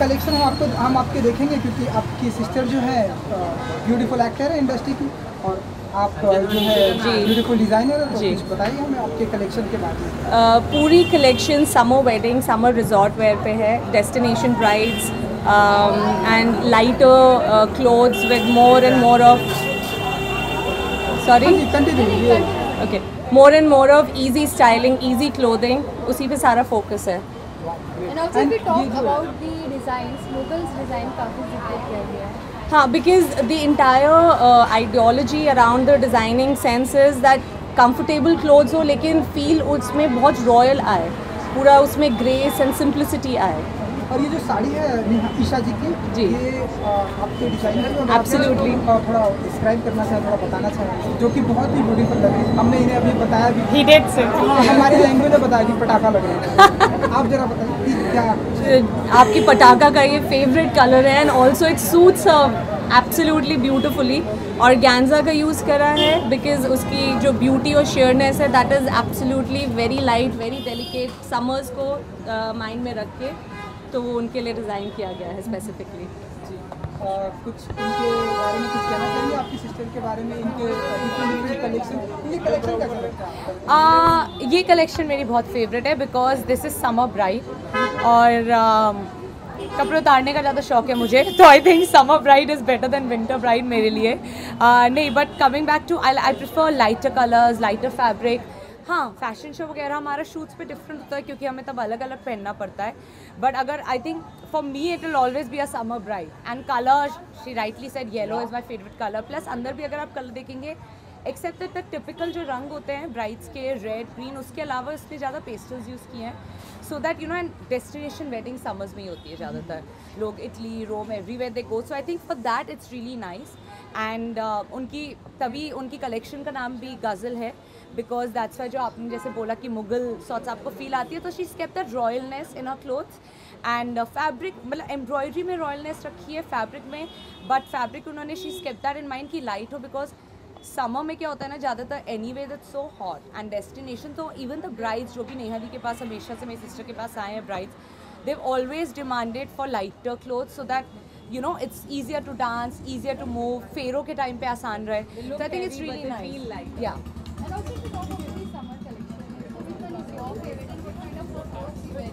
Collection हम आपके देखेंगे, क्योंकि आपकी सिस्टर जो है ब्यूटीफुल एक्टर है इंडस्ट्री की, और आप जो है ब्यूटीफुल डिज़ाइनर है, तो कुछ बताइए हमें आपके कलेक्शन के बारे में। पूरी collection summer wedding, summer resort wear पे है, destination brides and lighter clothes with more and more of more and more of easy styling, easy clothing, उसी पे सारा फोकस है। And also if we talk about the designs, Mughals design काफी जिक्र किया गया है। हाँ, because the entire ideology around the designing sense is that comfortable clothes हो लेकिन feel उसमें बहुत रॉयल आए, पूरा उसमें ग्रेस एंड सिंप्लिसिटी आए। और ये जो साड़ी है ईशा जी की, जी, ये आपके डिजाइनर को एब्सोल्युटली थोड़ा डिस्क्राइब करना चाहें, थोड़ा बताना चाहें, जो कि बहुत ही ब्यूटीफुल लग रही है। हमने इन्हें अभी बताया भी, ही डिड से हमारी लैंग्वेज में बताया कि पटाखा लग रहा है। आप जरा बताइए कि क्या आपकी पटाखा का ये फेवरेट कलर है, and also it suits absolutely beautifully. और गैंजा का यूज़ करा है बिकॉज उसकी जो ब्यूटी और शेयरनेस है that is absolutely very light, very delicate, summers को माइंड में रख के, तो वो उनके लिए डिज़ाइन किया गया है स्पेसिफिकली। कुछ इनके बारे में कुछ कहना चाहिए, आपकी सिस्टर के बारे में, इनके कलेक्शन, ये कलेक्शन कैसा लगता है? ये कलेक्शन मेरी बहुत फेवरेट है because this is summer bride, और कपड़े उतारने का ज़्यादा शौक है मुझे, तो I think summer bride is better than winter bride मेरे लिए। नहीं, but coming back to I prefer lighter colours, lighter fabric. हाँ, फैशन शो वगैरह हमारा शूट्स पे डिफरेंट होता है क्योंकि हमें तब अलग अलग पहनना पड़ता है, बट अगर I think for me it will always be a summer bride. And colour, she rightly said yellow is my favourite colour, plus अंदर भी अगर आप कलर देखेंगे, एक्सेप्ट द टिपिकल जो रंग होते हैं ब्राइड्स के, रेड, ग्रीन, उसके अलावा इसमें ज़्यादा पेस्टल्स यूज़ किए हैं, so that you know, and destination wedding summers में ही होती है ज़्यादातर, लोग Italy, Rome, everywhere they go, so I think for that it's really nice. And उनकी कलेक्शन का नाम भी गज़ल है बिकॉज दैट्स वाई, जो आपने जैसे बोला कि मुगल सॉट्स आपको फील आती है, तो she kept that royalness in a clothes. And fabric, मतलब एम्ब्रॉयडरी में रॉयलनेस रखी है फैब्रिक में, बट फैब्रिक उन्होंने she kept that in mind कि लाइट हो, बिकॉज समर में क्या होता है ना, ज़्यादातर anyway that's so hot and destination, तो इवन द ब्राइड्स जो भी नेहा दी के पास हमेशा से, मेरी सिस्टर के पास आए हैं brides, they always demanded for lighter clothes so that you know it's easier to dance, easier to move, फेरों के टाइम पे आसान रहे, so I think it's really nice, yeah. And also if we talk about the summer collection, which one is your favorite and what kind of clothes you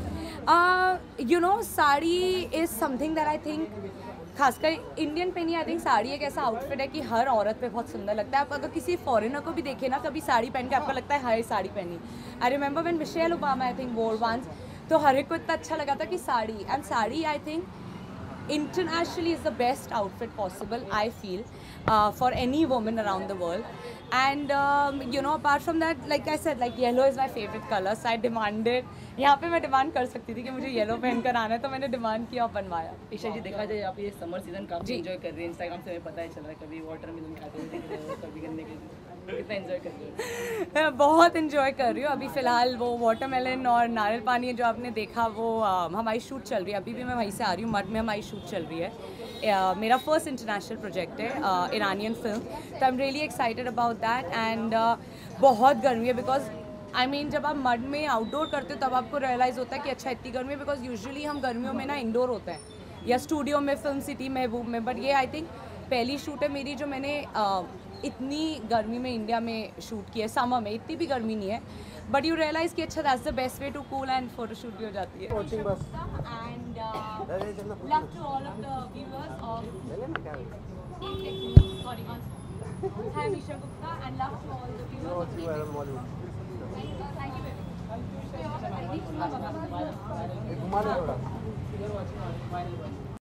wear? You know, sari is something that I think, खासकर Indian पे नहीं, I think sari एक ऐसा outfit है कि हर औरत पे बहुत सुंदर लगता है। आप अगर किसी फॉरेनर को भी देखे ना कभी साड़ी पहन के, आपको लगता है हाय साड़ी पहनी। I remember when Michelle Obama I think wore once, तो हर एक को इतना अच्छा लगा था कि sari, and sari I think internationally is the best outfit possible, I feel, for any woman around the world. And you know, apart from that, like I said, like yellow is my favorite color, so I demanded, यहाँ पे मैं demand कर सकती थी कि मुझे yellow पहन कर आना है, तो मैंने डिमांड किया और बनवाया। ईशा जी, देखा जाए आप ये समर सीजन काफी एंजॉय कर रही है, इंस्टाग्राम से हमें पता है चल रहा है, कभी वाटरमेलन खाते हुए दिख रहे हो, कभी गन्ने के, कितना एंजॉय कर रही हो? बहुत इन्जॉय कर रही हूँ अभी फ़िलहाल। वो वाटरमेलन और नारियल पानी जो आपने देखा, वो हमारी शूट चल रही है, अभी भी मैं वहीं से आ रही हूँ, मड में हमारी शूट चल रही है। मेरा फर्स्ट इंटरनेशनल प्रोजेक्ट है, ईरानियन फिल्म, तो I am really excited about that. And बहुत गर्मी है बिकॉज आई मीन जब आप मड में आउटडोर करते हो तब आपको रियलाइज़ होता है कि अच्छा इतनी गर्मी है, बिकॉज यूजुअली हम गर्मियों में ना इंडोर होते हैं या स्टूडियो में, फिल्म सिटी महबूब में, बट ये आई थिंक पहली शूट है मेरी जो मैंने इतनी गर्मी में इंडिया में शूट की है। समर में इतनी भी गर्मी नहीं है, बट यू रियलाइज़ कि अच्छा that's the best way to cool, and photo shoot भी हो जाती है। And love to all of the viewers of Hi, Esha Gupta, and love to all the viewers. Thank you very much.